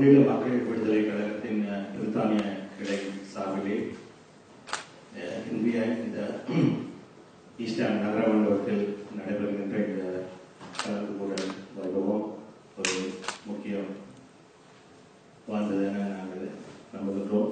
தமிழீழ மக்கள் விடுதலை கழகத்தின் பிரித்தானிய கிளை சார்பிலே இந்திய இந்த ஈஸ்டர்ன் நகர மண்டபத்தில் நடைபெறுகின்ற இந்த கலந்து கூடல் வைபவம் ஒரு முக்கியம் வாழ்ந்தது என நாங்கள் நம்புகின்றோம்.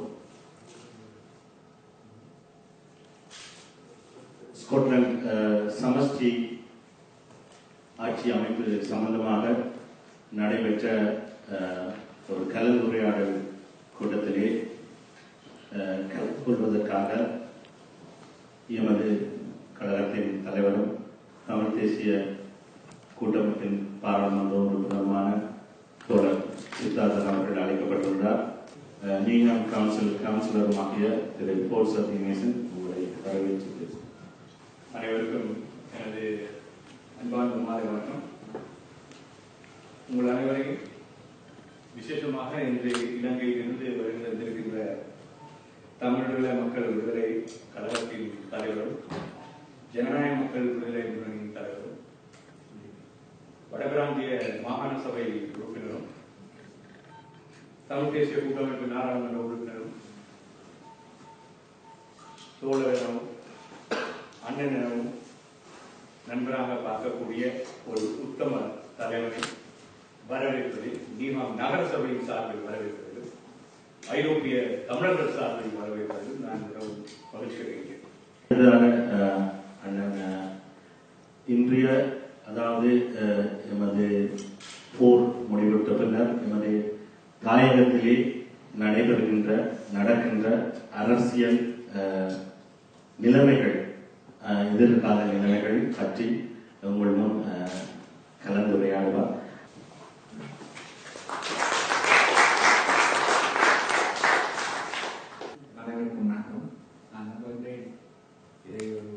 ஸ்காட்லாந்து சமஷ்டி ஆட்சி அமைப்பு சம்பந்தமாக நடைபெற்ற ஒரு கலந்துரையாடல் கூட்டத்திலே கலந்து கொள்வதற்காக எமது கழகத்தின் தலைவரும் தமிழ் தேசிய கூட்டமைப்பின் பாராளுமன்ற உறுப்பினருமான தோழர் சித்தார்த்தன் அவர்கள் அழைக்கப்பட்டுள்ளார். நீங்கம் கவுன்சிலருமாகிய திரு போல் சத்யநேசன் உங்களை வரவேற்று அனைவருக்கும் எனது அன்பான மாலை வணக்கம். உங்கள் அனைவரையும் விசேஷமாக இன்று இலங்கையிலிருந்து வருகின்ற தமிழீழ மக்கள் விடுதலை கழகத்தின் தலைவரும் ஜனநாயக மக்கள் விடுதலை முன்னணியின் தலைவரும் வடபிராந்திய மாகாண சபை உறுப்பினரும் தமிழ் தேசிய கூட்டமைப்பு நாடாளுமன்ற உறுப்பினரும் தோழர் எனவும் அண்ணன் எனவும் நண்பராக பார்க்கக்கூடிய ஒரு உத்தம தலைவரை வரவேற்பதில் நீமாம் நகர சபையின் சார்பில் வரவேற்பதில் ஐரோப்பிய தமிழர்கள் சார்பில் வரவேற்பதில் நான் மிகவும் மகிழ்ச்சி அடைகிறேன். இன்றைய அதாவது எமது போர் முடிவுற்ற பின்னர் எமது தாயகத்திலே நடக்கின்ற அரசியல் நிலைமைகள் எதிர்கால நிலைமைகள் பற்றி உங்கள் முன் கலந்துரையாடுவார். அனைவருக்கும் வணக்கம். நான் நம்புகிறேன் இதை ஒரு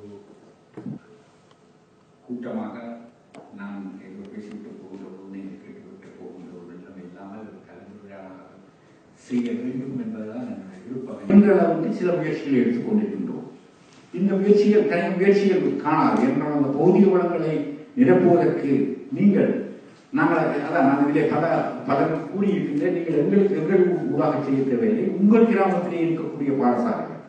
கூட்டமாக நான் பேசிவிட்டு போகின்றபோது நீங்கள் கேட்டுவிட்டு போகின்ற ஒரு நிலைமை இல்லாமல் கலந்துரையாடல் செய்ய வேண்டும் என்பதுதான் என்னுடைய விருப்பம். என்ற அளவுக்கு சில முயற்சிகளை எடுத்துக்கொண்டிருக்கின்றோம். இந்த முயற்சிகள் தனி முயற்சிகள் காணாது என்றால் அந்த பௌதிக வளங்களை நிரப்புவதற்கு நாங்கள் இதிலே பலர் கூறியிருக்கின்ற நீங்கள் எங்கள் ஊடாக செய்ய தேவையில்லை. உங்கள் கிராமத்திலே இருக்கக்கூடிய பாடசாலைகள்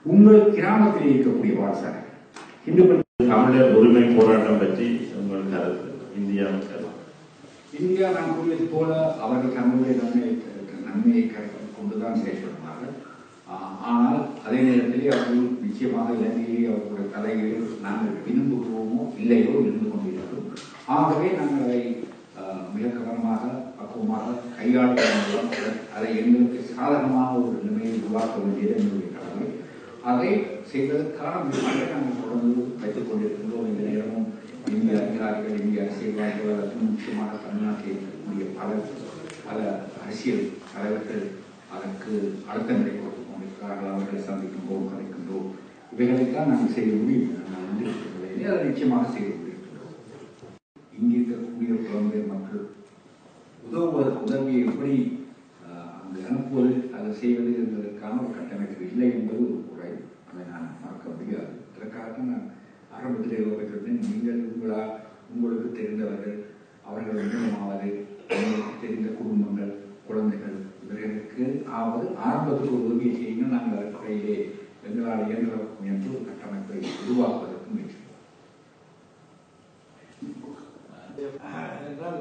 தமிழர் உரிமை போராட்டம் பற்றி உங்கள் கருத்து? இந்தியா நான் கூறியது போல அவர்கள் தங்களுடைய நன்மையை கொண்டுதான் செயல்படுவார்கள். ஆனால் அதே நேரத்திலே அவர்கள் நிச்சயமாக இலங்கையிலே அவர்களுடைய தலைகளில் நாங்கள் விரும்புகிறோமோ இல்லையோ இருந்து கொண்டிருக்கிறோம். ஆகவே நாங்கள் அதை மிக கவனமாக பக்குவமாக கையாள மூலம் அதை எங்களுக்கு சாதகமான ஒரு நிலைமையை உருவாக்க வேண்டியது எங்களுடைய கடமை. அதை செய்வதற்கான முயற்சிகளை நாங்கள் தொடர்ந்து வைத்துக் கொண்டிருக்கின்றோம். இந்த நேரமும் இந்திய அதிகாரிகள், இந்திய அரசியல்வாதிகள், முக்கியமாக தமிழ்நாட்டில் இருக்கக்கூடிய பல அரசியல் தலைவர்கள் அதற்கு அழுத்தங்களை கொடுத்துக் கொண்டிருக்கிறார்கள். அவர்களை சந்திக்கின்றோம், கலைக்கின்றோம். இவைகளைத்தான் நாங்கள் செய்ய முடியும். அதை நிச்சயமாக செய்ய முடியும். இங்கே இருக்கக்கூடிய புலம்பெயர் மக்கள் உதவியை எப்படி அங்கு அனுப்புவது, அதை செய்வது என்பதற்கான ஒரு கட்டமைப்பு இல்லை என்பது ஒரு குறை. அதை நான் மறக்க முடியாது. இதற்காக நான் ஆரம்பத்திலே யோகித்திருந்தேன். நீங்கள் உங்களுக்கு தெரிந்தவர்கள், அவர்கள் மூலமாவது அவங்களுக்கு தெரிந்த குடும்பங்கள், குழந்தைகள், இவர்களுக்கு ஆரம்பத்தில் ஒரு உதவியை செய்யுங்கள். நாங்கள் அதற்குறையிலே எங்களால் இயன்ற முயன்று ஒரு கட்டமைப்பை உருவாக்குவதற்கு முயற்சி என்றால்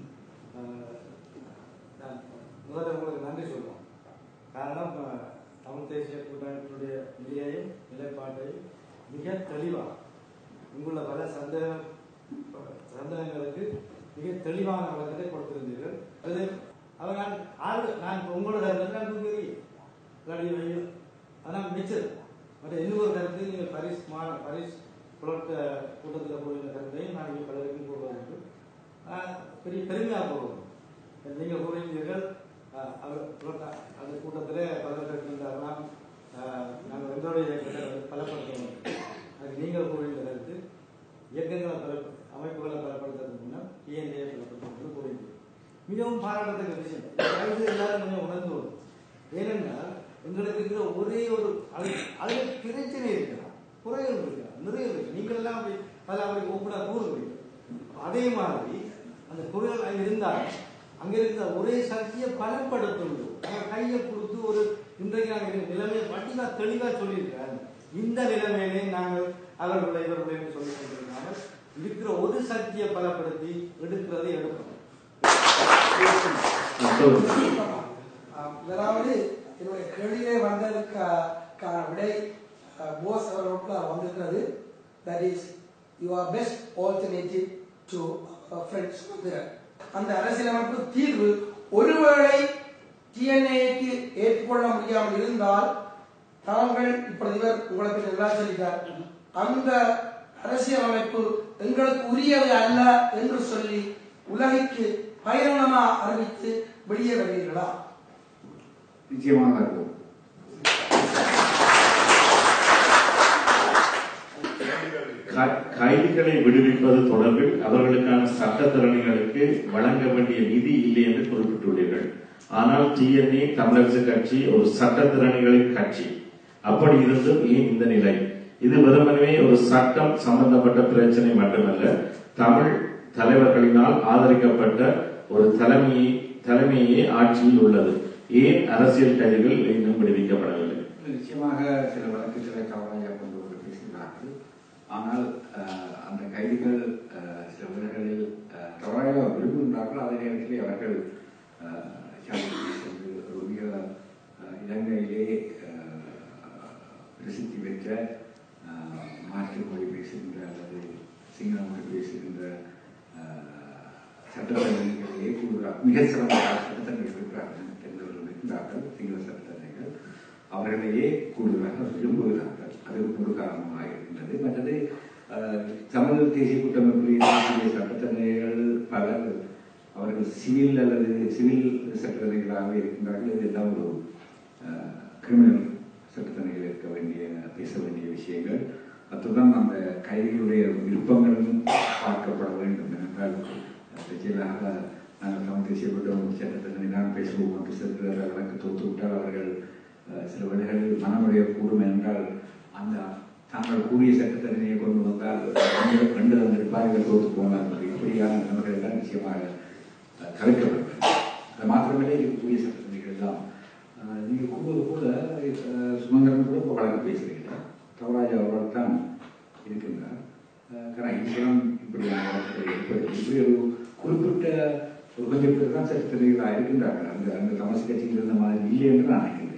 முதல்ல உங்களுக்கு நன்றி சொல்றோம். காரணம் தமிழ் தேசிய கூட்டமைப்பினுடைய நிலையையும் நிலைப்பாட்டையும் மிக தெளிவாக உங்களுள்ள பல சந்தேகங்களுக்கு மிக தெளிவான வழக்கத்தை கொடுத்திருந்தீர்கள். அது நான் உங்களோட கருத்து ஆனால் மிச்சர் மற்ற இன்னொரு கருத்து நீங்கள் பரிஸ் புலட்ட கூட்டத்தில் போகிற கருத்தையும் நான் இங்கே பலருக்கும் கூறுவது பெரிய பெருமையாக போடுவோம். நீங்கள் கூறுகிறீர்கள் அந்த கூட்டத்தில் பலர்கின்றார்களாம் நாங்கள் எங்களுடைய இயக்கத்தை பலப்படுத்தணும். அதுக்கு நீங்கள் கூறுகிற கருத்து இயக்கங்களை அமைப்புகளை பலப்படுத்துறதுக்கு முன்னால் டிஎன்ஏ பலப்படுத்தும் கூறுகிறீர்கள். மிகவும் பாராட்டத்தக்க விஷயம். எல்லாரும் கொஞ்சம் உணர்ந்து வரும். ஏனென்றால் எங்களுக்கு இருக்கிற ஒரே ஒரு அதில் பிரச்சனை இருக்கிறார், குறைகள் இருக்கிறார், நிறைய இருக்கு. நீங்கள் எல்லாம் அப்படி ஓப்பனாக கூறுகிறீர்கள். அதே மாதிரி அந்த குறைகள் இருந்தால் அங்கே இருக்கிற ஒரே சக்தியை பலப்படுத்துவது. நாங்கள் கையை கொடுத்து ஒரு இன்றைக்கு நாங்கள் நிலைமையை பற்றி நான் தெளிவாக சொல்லியிருக்கிறேன். இந்த நிலைமையிலே நாங்கள் அவர்களை இவர்களை சொல்லி கொண்டிருக்கிறாங்க. இருக்கிற ஒரு சக்தியை பலப்படுத்தி எடுக்கிறதை எடுக்கணும். அதாவது என்னுடைய கேள்வியிலே வந்ததுக்கான விடை போஸ் அவர்களுக்கு வந்திருக்கிறது. That is your best alternative to our friends. அந்த அரசியலமைப்பு தீர்வு ஒருவேளை டிஎன்ஏக்கு ஏற்றுக்கொள்ள முடியாமல் இருந்தால் தாங்கள் இப்பொழுது உங்களுக்கு நல்லா சொல்லிட்டார், அந்த அரசியலமைப்பு எங்களுக்கு உரியது அல்ல என்று சொல்லி உலகிற்கு பகிரங்கமா அறிவித்து வெளியே வருவீர்களா? நிச்சயமாக இருக்கும். கைதிகளை விடுவிப்பது தொடர்பில் அவர்களுக்கான சட்டத்திறனிகளுக்கு வழங்க வேண்டிய நிதி இல்லை என்று குறிப்பிட்டுள்ளீர்கள். ஆனால் டிஎன்ஏ தமிழரசு கட்சி ஒரு சட்டத்திறனிகளின் கட்சி. அப்படி இருந்தும் ஏன் இந்த நிலை? இது வெறுமனே ஒரு சட்டம் சம்பந்தப்பட்ட பிரச்சனை மட்டுமல்ல, தமிழ் தலைவர்களினால் ஆதரிக்கப்பட்ட ஒரு தலைமையே ஆட்சியில் உள்ளது. ஏன் அரசியல் கைதிகள் இன்னும் விடுவிக்கப்படவில்லை? நிச்சயமாக சில வழக்குகளை கவலையாக கொண்டு பேசுகிறார்கள். ஆனால் அந்த கைதிகள் சில வேளைகளில் தவறாக விரும்புகின்றார்கள். அதே நேரத்தில் அவர்கள் இலங்கையிலே பிரசித்தி பெற்ற மாற்று மொழி பேசுகின்ற அல்லது சிங்கள மொழி பேசுகின்ற சட்டத்தரணிகளே கூறுகிறார்கள். மிக சிறந்த சட்டத்தரணிகள் இருக்கிறார்கள், இருக்கிறார்கள் சிங்கள சட்டத்தரணிகள். அவர்களையே கூடுதலாக விரும்புகிறார்கள். அது ஒரு காரணமாக இருக்கின்றது. மற்றது தமிழ் தேசிய கூட்டமைப்பில் சட்டத்தரணிகள் பலர் அவர்கள் சிவில் அல்லது சிவில் சட்டத்தரணிகளாக இருக்கின்றார்கள். இதெல்லாம் ஒரு கிரிமினல் சட்டத்தரணிகள் இருக்க வேண்டிய பேச வேண்டிய விஷயங்கள். அத்துடன் அந்த கைதிகளுடைய விருப்பங்களும் பார்க்கப்பட வேண்டும். என்றால் நிச்சயமாக நாங்கள் தமிழ் தேசிய கூட்டமைப்பு சட்டத்தரணி தான் பேசுவோம் என்று சென்ற வழக்கு தோற்றுவிட்டால் அவர்கள் சில வேளைகளில் மனமுடைய கூடும் என்றால் அந்த தாங்கள் கூடிய சட்டத்தரணியை கொண்டு வந்தால் 2 நிர்வாகிகள் தோற்று போனார்கள். இப்படியான நிலைமைகள் எல்லாம் நிச்சயமாக தவிர்க்கப்படும். அது மாத்திரமே இருக்கக்கூடிய சட்டத்தரணிகள் தான். நீங்கள் கூடுவது கூட சுமந்திரன் கூட இப்போ வழக்கு பேசுகிறீங்க. தவராஜா அவர்கள் தான் இருக்கின்றார். ஈஸ்வரன் இப்படியான வழக்குகள் இப்படி ஒரு குறிப்பிட்ட ஒரு கொஞ்சம் பேர் தான் சட்டத்தரணிகளாக இருக்கின்றார்கள். அந்த தமிழ் கட்சியில் இருந்த மாதிரி இல்லை என்று நான் நினைக்கின்றேன்.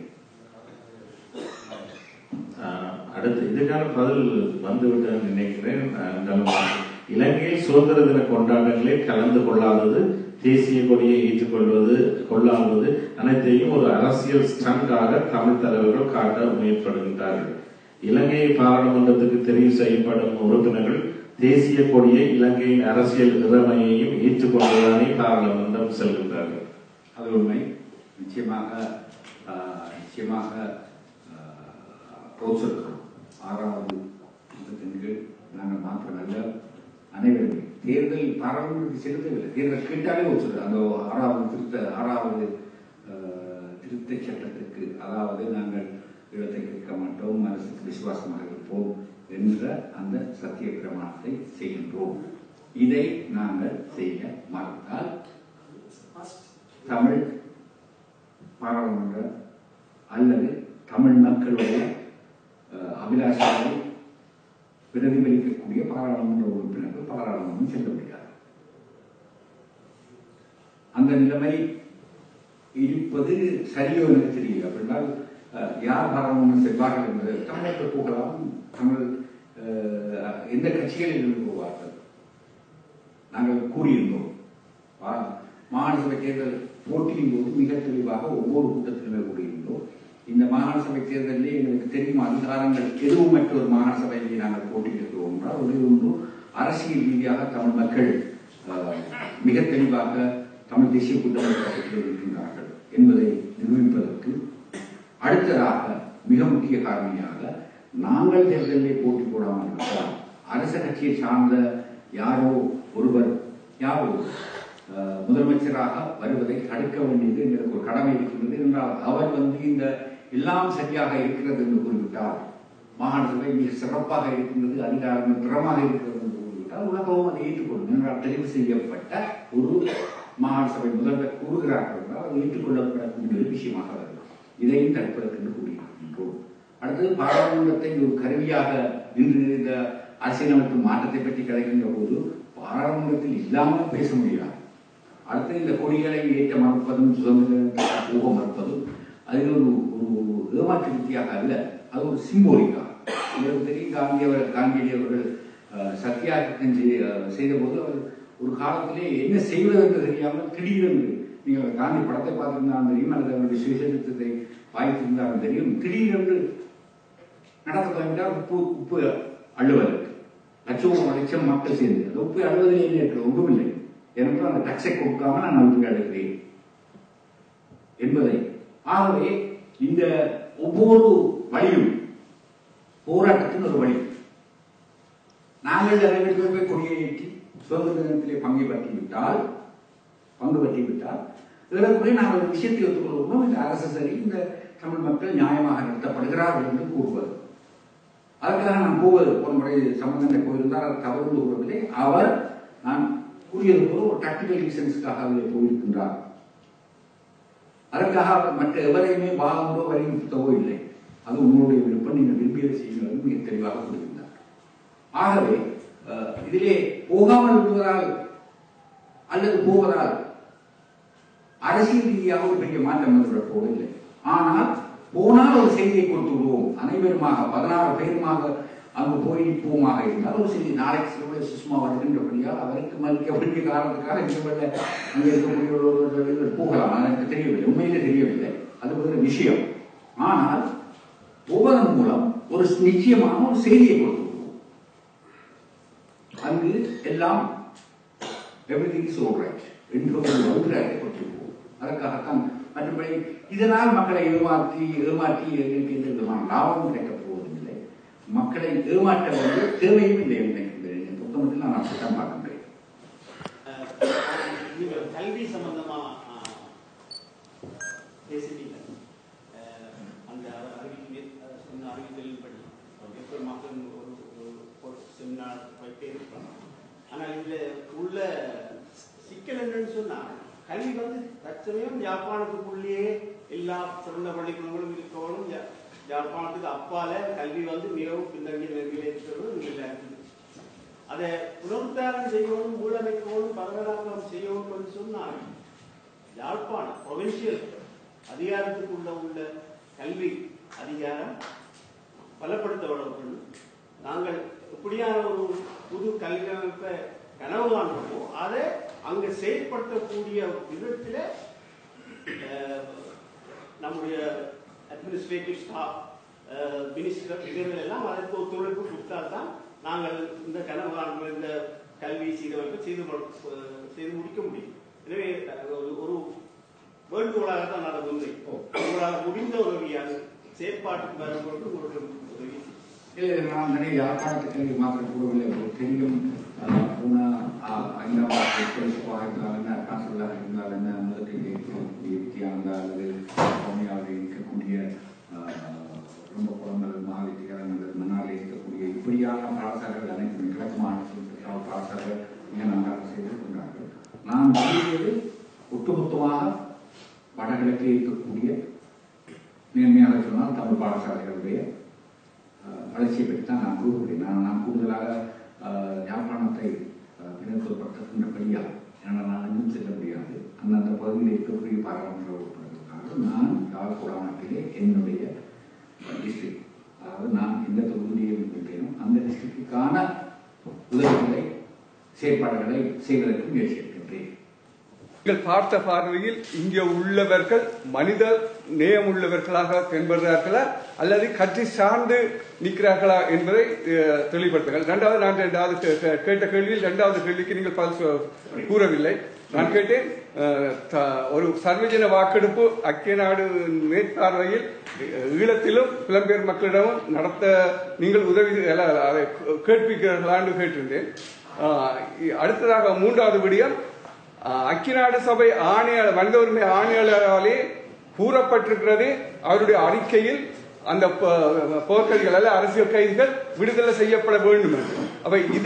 அடுத்து இதுக்கான பதில் வந்துவிட்டேன் நினைக்கிறேன். இலங்கையில் சுதந்திர தின கொண்டாட்டங்களில் கலந்து கொள்ளாதது, தேசிய கொடியை கொள்ளாதது அனைத்தையும் ஒரு அரசியல் ஸ்டண்டாக தமிழ் தலைவர்கள் காட்ட முயற்சிப்படுகின்றார்கள். இலங்கை பாராளுமன்றத்துக்கு தெரிவு செய்யப்படும் உறுப்பினர்கள் தேசிய கொடியை இலங்கையின் அரசியல் இறைமையையும் ஏற்றுக்கொண்டுதானே பாராளுமன்றம் செல்கின்றார்கள். அது உண்மை. நிச்சயமாக ரோசல்கிறோம். 6வது திட்டத்தின் நாங்கள் மாற்றமல்ல, அனைவருமே தேர்தல் பாராளுமன்றத்தில் செலுத்தவில்லை. தேர்தல் கேட்டாலே ஒத்துறது அந்த 6வது திருத்த சட்டத்திற்கு, அதாவது நாங்கள் இடத்தை கேட்க மாட்டோம், அரசுக்கு விசுவாசமாக இருப்போம் என்ற அந்த சத்திய பிரமாணத்தை செய்கின்றோம். இதை நாங்கள் செய்ய மறுத்தால் தமிழ் பாராளுமன்ற அல்லது தமிழ் மக்களுடைய அபிலாஷைகளை பிரதிபலிக்கக்கூடிய பாராளுமன்ற உறுப்பினர்கள் பாராளுமன்றம் செல்ல முடியாது. அந்த நிலைமை இருப்பது சரியோ எனக்கு தெரியல. அப்படின்னால் யார் பாராளுமன்றம் செல்வார்கள் என்பது தமிழர்கள் போகலாம். தமிழ் எந்த கட்சிகளில் இருந்து போவார்கள். நாங்கள் கூறியிருந்தோம் மாகாண சபை தேர்தல் போட்டியின் போது மிக தெளிவாக ஒவ்வொரு கூட்டத்திலுமே கூறியிருந்தோம். இந்த மாகாண சபை தேர்தலில் எங்களுக்கு தெரியும் அதிகாரங்கள் எதுவும் மற்றொரு மாகாண சபையிலே நாங்கள் போட்டியிடுகிறோம் என்றால் ஒன்று அரசியல் ரீதியாக தமிழ் மக்கள் மிக தெளிவாக தமிழ் தேசிய கூட்டமைப்பு இருக்கின்றார்கள் என்பதை நிரூபிப்பதற்கு அடுத்ததாக மிக முக்கிய காரணியாக நாங்கள் தேர்தலிலே போட்டி போடாமல் இருந்தால் அரச கட்சியை சார்ந்த யாரோ ஒருவர் முதலமைச்சராக வருவதை தடுக்க வேண்டியது எங்களுக்கு ஒரு கடமை இருக்கின்றது என்றால் அவர் இந்த எல்லாம் சரியாக இருக்கிறது என்று கூறிவிட்டார், மாகாண சபை மிக சிறப்பாக இருக்கின்றது, அதிகாரங்கள் திறமாக இருக்கிறது என்று கூறிவிட்டால் உலகமும் அதை ஏற்றுக்கொள்ளும் என்றால் தெரிவு செய்யப்பட்ட ஒரு மாகாண சபை முதல்வர் கூறுகிறார்கள் என்றால் அது ஏற்றுக்கொள்ளப்படக்கூடிய ஒரு விஷயமாக வருகிறது. இதையும் தடுப்பதற்கு கூறுகின்றோம். அடுத்தது பாராளுமன்றத்தை ஒரு கருவியாக இன்று இந்த அரசியலமைப்பு மாற்றத்தை பற்றி கிடைக்கின்ற போது பாராளுமன்றத்தில் இல்லாமல் பேச முடியாது. அடுத்து இந்த கொடிகளை ஏற்ற மறுப்பதும் சுதந்திர போக மறுப்பதும் அது ஒரு ஏமாற்று வித்தியாக அல்ல, அது ஒரு சிம்போலிக்கா. உங்களுக்கு தெரியும், காந்தியடிகள் சத்தியாகிரகம் செய்த போது அவர் ஒரு காலத்திலே என்ன செய்வது என்று தெரியாமல் திடீரென்று, நீங்கள் காந்தி படத்தை பார்த்திருந்தாலும் தெரியும் அல்லது அவருடைய சுயசரித்தத்தை வாய்த்திருந்தாலும் தெரியும், திடீரென்று நடக்க தொடங்கினார் உப்பு அள்ளுவதற்கு. லட்சம் மக்கள் சேர்ந்து அந்த உப்பு அழுவதிலே நேற்று ஒன்றுமில்லை, எனக்கு அந்த டக்ஸை கொடுக்காம நான் உப்பு அழுகிறேன் என்பதை. ஆகவே இந்த ஒவ்வொரு வழியும் போராட்டத்தின் ஒரு வழி. நாங்கள் நிறைய போய் கொடியை ஏற்றி சுதந்திர தினத்திலே பங்கு பற்றிவிட்டால் இதற்குள்ளே நாங்கள் ஒரு விஷயத்தை ஒத்துக்கொள்வோம், இந்த அரசு சரி, இந்த தமிழ் மக்கள் நியாயமாக நடத்தப்படுகிறார்கள் என்று கூறுவது. அதற்காக நான் போவது ஒரு முறை சம்பந்தனை போயிருந்தால் அது தவறு கூறவில்லை. அவர் நான் கூறியது போல ஒரு டாக்டிக்கல் ரீசன்ஸ்க்காக அதில் போயிருக்கின்றார். அதற்காக அவர் மற்ற எவரையுமே வாங்கவோ வரையோ இல்லை. அது உங்களுடைய விருப்பம், நீங்கள் விரும்பியதை செய்யுங்கள் மிக தெளிவாக கூறுகின்றார். ஆகவே இதிலே போகாமல் விடுவதால் அல்லது போவதால் அரசியல் ரீதியாக ஒரு பெரிய மாற்றம் வந்துவிட போவதில்லை. ஆனால் போனால் ஒரு செய்தியை கொடுத்து விடுவோம், அனைவருமாக 16 பேருமாக அங்கு போய் நிற்போமாக இருந்தால் ஒரு செய்தி. நாளைக்கு சிறுவலை சுஷ்மா வருகின்றபடியால் அவருக்கு மதிக்க வேண்டிய காரணத்துக்காக இந்த அங்கே இருக்கக்கூடியவர்கள் போகலாம், எனக்கு தெரியவில்லை, உண்மையிலே தெரியவில்லை, அது ஒரு விஷயம். ஆனால் போவதன் மூலம் ஒரு நிச்சயமான ஒரு செய்தியை கொடுத்து விடுவோம். அங்கு எல்லாம் everything is all right என்று ஒரு அபிப்பிராயத்தை கொடுத்து விடுவோம். அதற்காகத்தான். மற்றபடி இதனால் மக்களை ஏமாற்றி எந்த விதமான லாபம் கிடைக்கப் போவதில்லை. மக்களை ஏமாற்ற வேண்டிய தேவையும் இல்லை நினைக்கின்றேன். புத்தகத்தில் நான் அப்படித்தான் பார்க்கின்றேன். கல்வி சம்பந்தமா பேசிட்டீங்க. அந்த அறிவித்தலின்படி எப்போ மக்கள் ஒரு செமினார் வைத்தே இருக்கலாம். ஆனால் இதில் உள்ள சிக்கல் என்னன்னு சொன்னால், கல்வி தற்சமயம் யாழ்ப்பாணத்துக்குள்ளேயே எல்லா சிறந்த பள்ளிக்கூடங்களும் இருக்கணும். யாழ்ப்பாணத்துக்கு அப்பால கல்வி மிகவும் பின்னங்கிய நிலையில் இருக்கிறது. அதை புனருத்தாரணம் செய்யணும், மூலமைக்கணும், பரவலாக்கம் செய்யணும் சொன்னால் யாழ்ப்பாணம் ப்ரொவின்சியல் அதிகாரத்துக்குள்ள உள்ள கல்வி அதிகாரம் பலப்படுத்தப்படும். நாங்கள் இப்படியான ஒரு புது கல்வி அமைப்பை கனவு காண்போம். அதை அங்கு செயல்படுத்தக்கூடிய விதத்தில் நம்முடைய அட்மினிஸ்ட்ரேட்டிவ் ஸ்டாஃப், மினிஸ்டர், இவர்கள் எல்லாம் அதற்கு ஒத்துழைப்பு கொடுத்தால்தான் நாங்கள் இந்த கனவு காண்ப இந்த கல்வி சீரமைப்பை செய்து முடிக்க முடியும். எனவே ஒரு வேண்டுகோளாகத்தான் நான் உண்மை உங்களால் முடிந்த உதவியாக செயற்பாட்டுக்கு வரும்போது உங்களுடைய உதவி. இல்லை, நான் நிறைய யாழ்ப்பாணத்துக்கு மாற்ற கூடவில்லை. தெரியும், போன 5ஆம் இருந்தால் என்ன, காசலாக இருந்தால் என்ன, முதலில் இருக்கக்கூடிய வித்தியானந்தா அல்லது கவுனியாவில் இருக்கக்கூடிய ரொம்ப குழந்தைகள் மகாவித்தியாலயங்கள், மன்னாரில் இருக்கக்கூடிய இப்படியான பாடசாலைகள் அனைத்தும் கிழக்கு மாநிலத்தில் பாடசாலைகள் மிக நன்றாக செய்து கொண்டார்கள். நான் கூறியது ஒட்டுமொத்தமாக வடகிழக்கில் இருக்கக்கூடிய நேர்மையாக சொன்னால் தமிழ் பாடசாலைகளுடைய வளர்ச்சியை பற்றி தான் நான் கூறுகிறேன். நான் கூடுதலாக யாழ்ப்பாணத்தை பிரதிநிதித்துவப்படுத்துகின்றபடியாக, ஏன்னா நான் இன்னும் செல்ல முடியாது, அந்தந்த பகுதியில் இருக்கக்கூடிய பாராளுமன்ற உறுப்பினர்களுக்காக நான் யாழ்ப்பாணத்திலே என்னுடைய டிஸ்ட்ரிக்ட், அதாவது நான் எந்த தொகுதியை இருக்கின்றேனோ அந்த டிஸ்ட்ரிக்டுக்கான உதவிகளை, செயற்பாடுகளை செய்வதற்கு முயற்சி இருக்கின்றேன். நீங்கள் பார்த்த பார்வையில் இங்கே உள்ளவர்கள் மனித நேயம் உள்ளவர்களாக தென்படுகிறார்களா அல்லது கட்சி சார்ந்து நிற்கிறார்களா என்பதை தெளிவுபடுத்துங்கள். இரண்டாவது கேட்ட கேள்வியில் இரண்டாவது கேள்விக்கு நீங்கள் பதில் கூறவில்லை. நான் கேட்டேன், ஒரு சர்வஜன வாக்கெடுப்பு ஐக்கிய நாடு மேற்பார்வையில் ஈழத்திலும் புலம்பெயர் மக்களிடமும் நடத்த நீங்கள் உதவி அதை கேட்பிக்கிறீர்களான்னு கேட்டிருந்தேன். அடுத்ததாக மூன்றாவது விடயம், ஐக்கிய நாடு சபை ஆணையாளர், மனித உரிமை ஆணையாளராலே கூறப்பட்டிருக்கிறது அவருடைய அறிக்கையில் அந்த போர்க்கைதிகள் அல்ல அரசியல் கைதிகள் விடுதலை செய்யப்பட வேண்டும் என்று. அப்ப இதை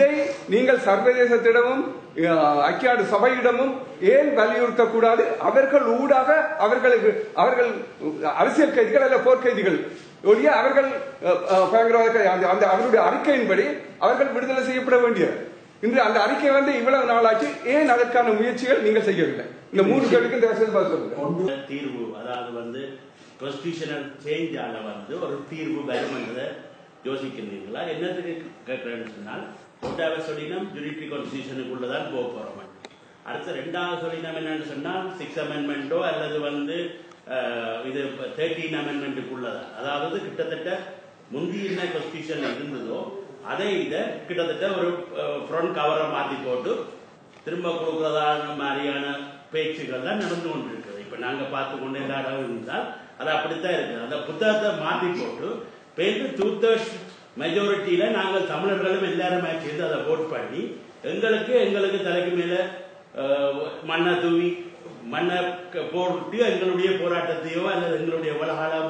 நீங்கள் சர்வதேசத்திடமும் ஐக்கிய நாடு சபையிடமும் ஏன் வலியுறுத்தக்கூடாது? அவர்கள் ஊடாக அவர்கள் அரசியல் கைதிகள் அல்ல போர்க்கைதிகள் ஒழிய அவர்கள் பயங்கரவாத அவருடைய அறிக்கையின்படி அவர்கள் விடுதலை செய்யப்பட வேண்டிய இன்று அந்த அறிக்கை இவ்வளவு நாளாச்சு, ஏன் அதற்கான முயற்சிகள் நீங்கள் செய்யவில்லை? இந்த 3 கேள்விக்கு தீர்வு, அதாவது கான்ஸ்டிடியூஷனல் சேஞ்சால ஒரு தீர்வு வரும் என்றதை யோசிக்கின்றீங்களா? என்னத்துக்கு கேட்கிறேன்னு சொன்னால், ஒன்றாவது சொல்லினம் ஜுடிஷியரி கான்ஸ்டிடியூஷனுக்குள்ளதான் போக போறோம். அடுத்த 2வது சொல்லினம் என்னன்னு சொன்னால் 6th அமெண்ட்மெண்டோ அல்லது இது 13 அமெண்ட்மெண்ட்டுக்குள்ளதான், அதாவது கிட்டத்தட்ட முந்தைய கான்ஸ்டிடியூஷன் இருந்ததோ அதை கிட்டத்தட்ட ஒரு ஃப்ரண்ட் கவரை மாற்றி போட்டு திரும்ப கொடுக்கறதான மாதிரியான பேச்சுகள் தான் நடந்து கொண்டிருக்கிறது. இப்ப நாங்க பார்த்து கொண்டு எல்லா இடம் இருந்தால் அது அப்படித்தான் இருக்குது. அந்த புத்தகத்தை மாற்றி போட்டு பேருந்து 2/3 மெஜாரிட்டியில நாங்கள் தமிழர்களும் எல்லாருமே சேர்ந்து அதை ஓட் பண்ணி எங்களுக்கு தலைக்கு மேல மண்ணை தூவி மண்ணை போட்டு எங்களுடைய போராட்டத்தையோ அல்லது எங்களுடைய உலகாலம்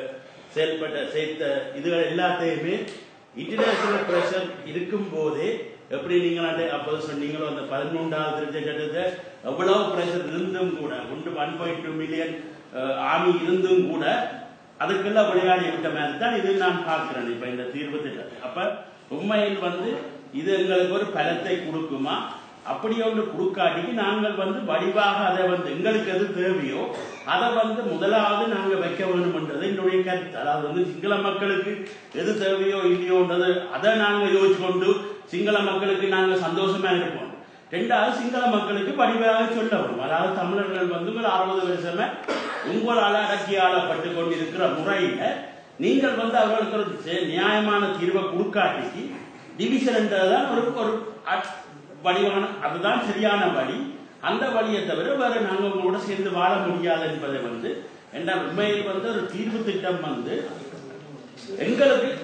சேர்த்த இதுகள் எல்லாத்தையுமே இன்டர்நேஷனல் பிரஷர் இருக்கும் போதே எப்படி நீங்கள் அப்போது சொன்னீங்களோ அந்த 13வது திருத்த சட்டத்தை எவ்வளவு பிரஷர் இருந்தும் கூட 1.2 மில்லியன் ஆர்மி இருந்தும் கூட அதுக்கெல்லாம் விளையாடி விட்ட மாதிரி தான் இது நான் பார்க்கிறேன். இப்ப இந்த தீர்வு திட்டத்தை அப்ப உண்மையில் இது எங்களுக்கு ஒரு பலத்தை கொடுக்குமா? அப்படியே ஒன்று கொடுக்காட்டிக்கு நாங்கள் வடிவாக அதை எங்களுக்கு எது தேவையோ அதை முதலாவது நாங்கள் வைக்க வேணும்ன்றது என்னுடைய கருத்து. அதாவது சிங்கள மக்களுக்கு எது தேவையோ இல்லையோன்றது அதை நாங்கள் யோசிச்சு கொண்டு சிங்கள மக்களுக்கு நாங்கள் சந்தோஷமா இருப்போம். 2வது சிங்கள மக்களுக்கு வடிவாக சொல்ல வரும். அதாவது தமிழர்கள் 60 வருஷமா உங்களால் அடக்கி ஆளப்பட்டு கொண்டிருக்கிற முறையில நீங்கள் அவர்களுக்கு ஒரு நியாயமான தீர்வை கொடுக்காட்டிக்கு டிவிஷன் என்றதுதான் ஒரு வடிவான, அதுதான் சரியான வழி. அந்த வழியை தவிர வேற நாங்கள் உங்களோட சேர்ந்து வாழ முடியாது என்பதை என்றால் உண்மையில் ஒரு தீர்வு திட்டம் எங்களுக்கு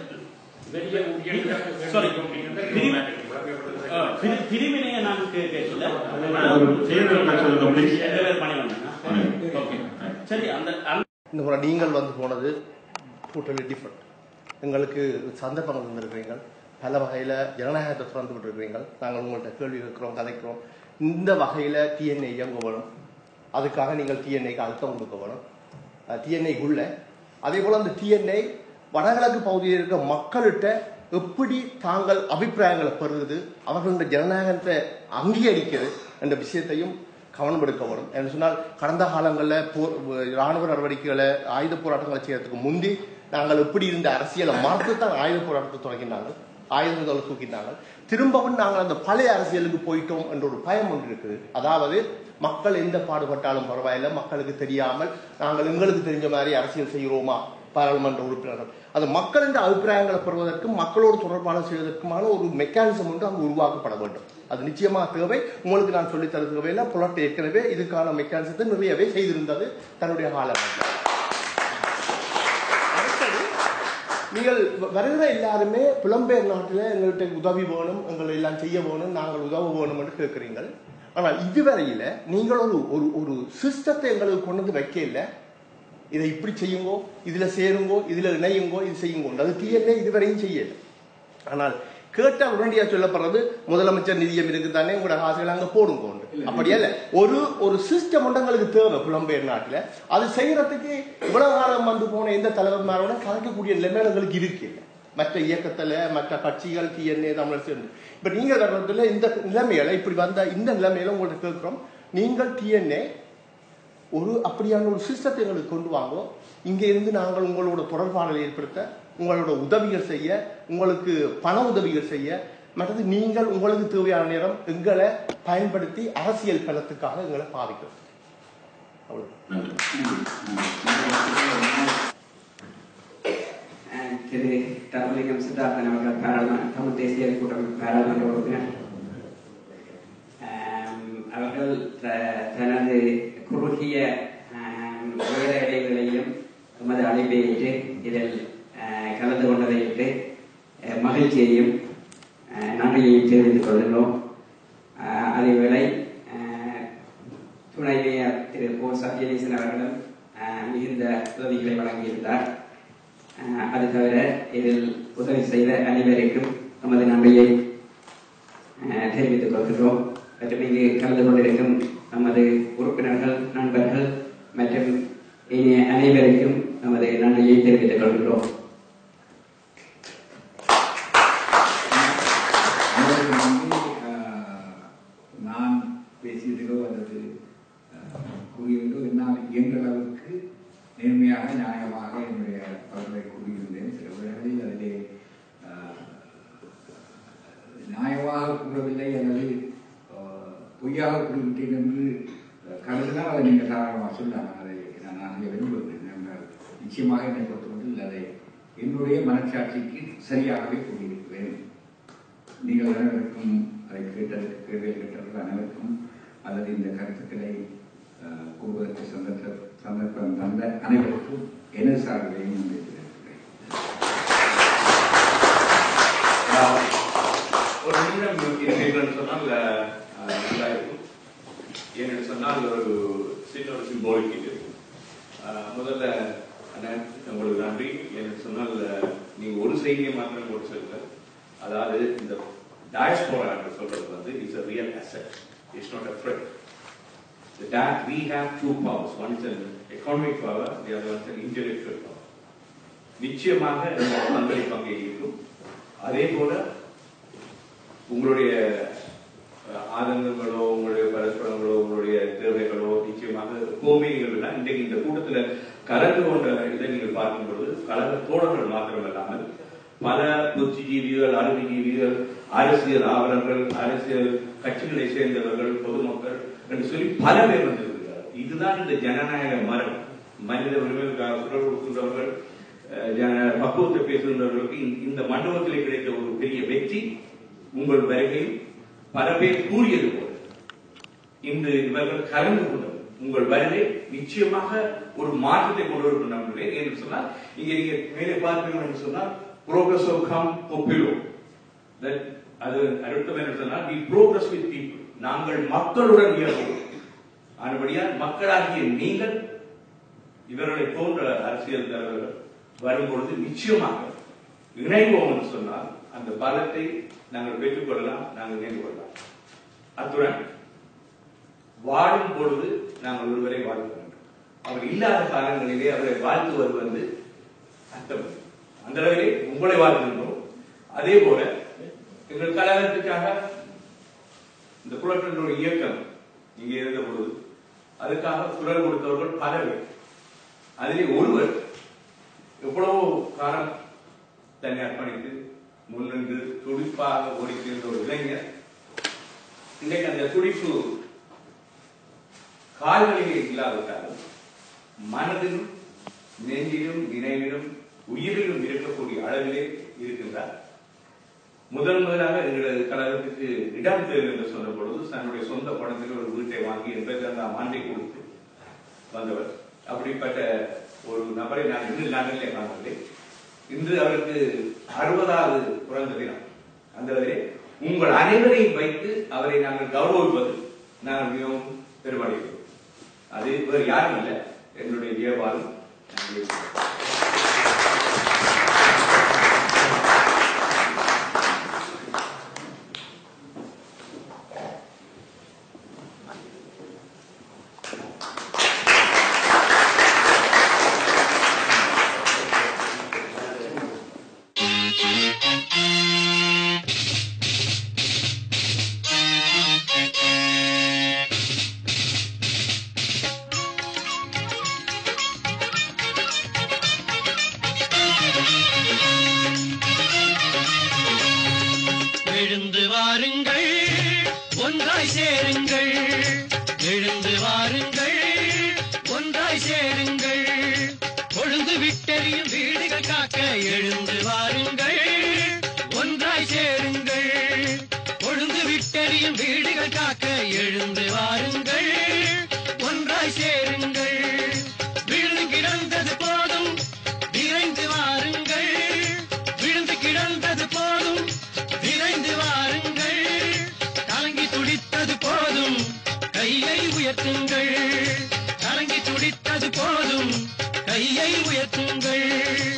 பிரிவினையை நான் கேட்கல. சரி, இந்த முறை நீங்கள் போனது டோட்டலி டிஃப்ரெண்ட். எங்களுக்கு சந்தர்ப்பங்கள் வந்திருக்கிறீர்கள், பல வகையில் ஜனநாயகத்தை திறந்து விட்டுருக்கிறீர்கள். நாங்கள் உங்கள்கிட்ட கேள்வி கேட்கிறோம், கதைக்கிறோம். இந்த வகையில் டிஎன்ஏ இயங்க வேணும், அதுக்காக நீங்கள் டிஎன்ஏக்கு அழுத்தம் கொடுக்க வேணும். டிஎன்ஏக்குள்ள அதே போல் அந்த டிஎன்ஏ வடகிழக்கு பகுதியில் இருக்கிற மக்கள்கிட்ட எப்படி தாங்கள் அபிப்பிராயங்களை பெறுது, அவர்களுடைய ஜனநாயகத்தை அங்கீகரிக்கிறது என்ற விஷயத்தையும் கவனம் எடுக்க வரும். என்று சொன்னால் கடந்த காலங்களில் இராணுவ நடவடிக்கைகளை ஆயுத போராட்டங்களை செய்யறதுக்கு முந்தி நாங்கள் எப்படி இருந்த அரசியலை மறந்துத்தான் ஆயுத போராட்டத்தை தொடங்கினாங்க, ஆயுதங்களை தூக்கிட்டாங்க. திரும்பவும் நாங்கள் அந்த பழைய அரசியலுக்கு போயிட்டோம் என்ற ஒரு பயம் ஒன்று இருக்குது. அதாவது மக்கள் எந்த பாடுபட்டாலும் பரவாயில்லை, மக்களுக்கு தெரியாமல் நாங்கள் எங்களுக்கு தெரிஞ்ச மாதிரி அரசியல் செய்கிறோமா பாராளுமன்ற உறுப்பினர்கள். அது மக்கள் என்ற அபிப்பிராயங்களை பெறுவதற்கும் மக்களோடு தொடர்பான செய்வதற்குமான ஒரு மெக்கானிசம் ஒன்று அங்கு உருவாக்கப்பட வேண்டும். அது நிச்சயமாக தேவை. உங்களுக்கு நான் சொல்லித் தர தேவையில்லை, புலட் ஏற்கனவே இதுக்கான மெக்கானிசத்தை நிறையவே செய்திருந்தது தன்னுடைய காலகட்டத்தில். நீங்கள் வருகிற எல்லாருமே புலம்பெயர் நாட்டில் எங்கள்கிட்ட உதவி வேணும், எங்களை எல்லாம் செய்ய வேணும், நாங்கள் உதவ வேணும் என்று கேட்குறீங்கள். ஆனால் இதுவரையில் நீங்கள் ஒரு சிஸ்டத்தை எங்களுக்கு கொண்டு வந்து வைக்க இல்லை. இதை இப்படி செய்யுங்கோ, இதுல சேருங்கோ, இதுல இணையுங்கோ, இது செய்யுங்கோ. அது டிஎன்ஏ இதுவரையும் செய்யல. ஆனால் கேட்டால் உடனடியாக சொல்லப்படுறது முதலமைச்சர் நிதியம் இருக்குதானே, உங்களோட காசுகள் அங்க போடுங்க. அப்படியே இல்ல, ஒரு சிஸ்டம் எங்களுக்கு தேவை புலம்பெயர் நாட்டில். அது செய்யறதுக்கு இவ்வளவு காலம் போன எந்த தலைவர்மாரோட கலக்கக்கூடிய நிலைமை எங்களுக்கு இருக்கு. மற்ற இயக்கத்துல மற்ற கட்சிகள் டிஎன்ஏ தமிழர் சேர்ந்து இப்ப நீங்க வர்றதுல இந்த நிலைமையில இப்படி வந்த இந்த நிலைமையில உங்களுக்கு கேட்கிறோம், நீங்கள் டிஎன்ஏ அப்படியான ஒரு சிஸ்டத்தை எங்களுக்கு கொண்டு வாங்க. இங்க இருந்து நாங்கள் உங்களோட தொடர்பாடலை ஏற்படுத்த, உங்களோட உதவிகள் செய்ய, உங்களுக்கு பண உதவிகள் செய்ய, மற்றது நீங்கள் உங்களுக்கு தேவையான நேரம் எங்களை பயன்படுத்தி அரசியல் பலத்துக்காக எங்களை பாதிக்கிறோம். திரு தர்மலிங்கம் சித்தார்த்தன் அவர்கள் தமிழ் தேசிய கூட்டமைப்பு பாராளுமன்ற உறுப்பினர் அவர்கள் தனது குறுகிய நேர இடைவெளியிலும் எமது அழைப்பை ஏற்று இதில் கலந்து கொண்டதை மகிழ்ச்சியையும் நன்றியையும் தெரிவித்துக் கொள்கிறோம். அதேவேளை துணை மேயர் திரு போ சத்யநேசன் அவர்களும் மிகுந்த உதவிகளை வழங்கியிருந்தார். அது தவிர இதில் உதவி செய்த அனைவருக்கும் நமது நன்றியை இங்கு கலந்து கொண்டிருக்கும் நமது உறுப்பினர்கள், நண்பர்கள் மற்றும் இனிய அனைவருக்கும் நமது நன்றியை தெரிவித்துக் கொள்கிறோம். நான் பேசியதிலோ அல்லது கூறியதோ என்னால் இயன்ற அளவுக்கு நேர்மையாக நியாயமாக என்னுடைய அவர்களை கூறியிருந்தேன். சில வேளைகளில் அதிலே நியாயமாக கூறவில்லை அல்லது பொய்யாக கூறிவிட்டேன் என்று கருதினால் அதை நீங்கள் தாராளமாக சொல்லலாம். அதை நான் அதில் விரும்புகிறேன் என்றால் நிச்சயமாக என்னை பொறுத்தவரையில் அதை என்னுடைய மனச்சாட்சிக்கு சரியாகவே கூறியிருக்கிறேன். நீங்கள் அனைவருக்கும் அதை கேட்டதற்கு கேள்வியை கேட்டவர்கள் அனைவருக்கும் அல்லது இந்த கருத்துக்களை கூறுவதற்கு சந்தர்ப்பம் தந்த அனைவருக்கும் எனது சார்பிலையும் நன்றி தெரிவிக்கிறேன். ஒரு நிமிடம் இருக்கிறேன் சொன்னால் ஏன்னு சொன்னால் ஒரு சின்ன ஒரு சிம்போலிக் இது. முதல்ல உங்களுக்கு நன்றி. என்று சொன்னால் நீங்க ஒரு செய்தியை மாத்திரம் போட்டு சொல்லுங்க. அதாவது இந்த டயஸ்போரா என்று சொல்றது வந்து it's a real asset. It's not a threat. That we have two powers. One is an economic power, the other one is an intellectual power. நிச்சயமாக பங்களிப்பு அங்கே இருக்கும். அதே போல உங்களுடைய ஆதங்கங்களோ, உங்களுடைய பரஸ்பரங்களோ, உங்களுடைய தேவைகளோ நிச்சயமாக எப்போவுமே நீங்கள் இன்றைக்கு இந்த கூட்டத்தில் கலந்து கொண்ட இதை நீங்கள் பார்க்கும் பொழுது கலந்த தோழர்கள் மாத்திரமல்லாமல் பல புத்திஜீவிகள், அறிவுஜீவிகள், அரசியல் ஆவலர்கள், அரசியல் கட்சிகளை சேர்ந்தவர்கள், பொதுமக்கள் என்று சொல்லி பல பேர் வந்திருக்கிறார்கள். இதுதான் இந்த ஜனநாயக மரம். மனித உரிமைகளுக்காக குரல் கொடுக்கின்றவர்கள், பக்குவத்தை பேசுகின்றவர்களுக்கு இந்த மண்டபத்திலே கிடைத்த ஒரு பெரிய வெற்றி. உங்கள் வருகையில் பல பேர் கூறியது போல இன்று இவர்கள் கலந்து கொண்டவர். உங்கள் வருகை நிச்சயமாக ஒரு மாற்றத்தை கொண்டு வருகின்றன என்று சொன்னால், இங்க நீங்க மேலே பார்ப்பீர்கள் என்று சொன்னால் progress will come popular. அது அர்த்தம் என்ன சொன்னால் we progress with people. நாங்கள் மக்களுடன் இயங்குவோம். ஆனபடியால் மக்களாகிய நீங்கள் இவர்களை போன்ற அரசியல் தலைவர்கள் வரும்பொழுது நிச்சயமாக இணைவோம் என்று சொன்னால் அந்த பலத்தை நாங்கள் பெற்றுக்கொள்ளலாம், நாங்கள் இணைந்து கொள்ளலாம். அத்துடன் வாழும் பொழுது நாங்கள் ஒருவரை வாழ்த்த வேண்டும். அவர் இல்லாத காலங்களிலே அவரை வாழ்த்துவது வந்து அர்த்தம். அந்த அளவிலே உங்களை வாழ்த்துகின்றோம். அதே போல எங்கள் கழகத்துக்காக இந்த குலத்தினுடைய இயக்கம் இங்கே இருந்த பொழுது அதுக்காக குரல் கொடுத்தவர்கள் பல பேர். அதிலே ஒருவர் எவ்வளவோ காலம் தன்னை அர்ப்பணித்து முன்னின்று துடிப்பாக ஓடி சேர்ந்த ஒரு இளைஞர் இன்றைக்கு அந்த துடிப்பு கால்களிலே இல்லாவிட்டாலும் மனதிலும் நெஞ்சிலும் நினைவிலும் உயிரிலும் இருக்கக்கூடிய அளவிலே இருக்கின்றார். முதலாக எங்களது கழகத்துக்கு இடம் தேவை என்று சொன்ன பொழுது தன்னுடைய சொந்த பணத்தில் ஒரு வீட்டை வாங்கி 82ஆம் ஆண்டை கொடுத்து வந்தவர். அப்படிப்பட்ட ஒரு நபரை நான் இன்று நாளிலே காணவில்லை. இன்று அவருக்கு 60வது பிறந்த தினம். அந்த உங்கள் அனைவரையும் வைத்து அவரை நாங்கள் கௌரவிப்பது நாங்கள் மிகவும் பெருமடைகிறோம். அது வேறு யாரும் இல்லை, என்னுடைய வியாபாரம். கலங்கி துடித்தது போதும், கையை உயர்த்துங்கள்.